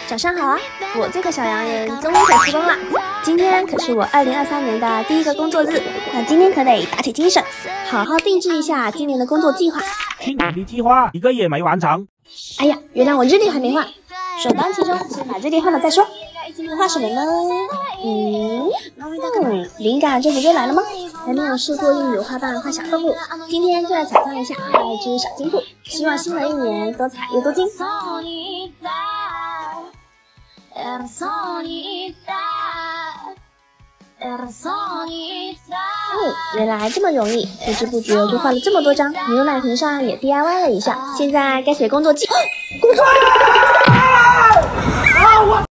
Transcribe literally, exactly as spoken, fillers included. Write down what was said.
早上好啊！我这个小洋人终于可出工了。今天可是我二零二三年的第一个工作日，那今天可得打起精神，好好定制一下今年的工作计划。 去年的计划一个也没完成。 哎呀，原来我日历还没画，首当其冲，先把日历画了再说。今天画什么呢？嗯嗯，灵感这不就来了吗？还没有试过用油画棒画小动物，今天就来采访一下，画一只小金兔。希望新的一年多彩又多金。哦，原来这么容易，不知不觉就画了这么多张。牛奶瓶上也 D I Y 了一下，现在该写工作记。工作。